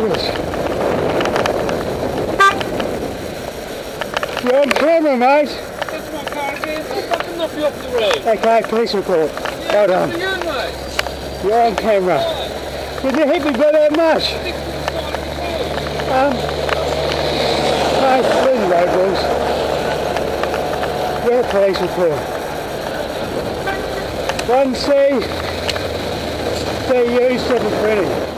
dangerous. You're on camera, mate. That's my car again. I'll fucking knock you off the road. Okay, police report. Yeah, Well done. for you, mate. You're on camera. Did you hit me by that much? No, leave the road rules. Get a police report. 1C, DU 720.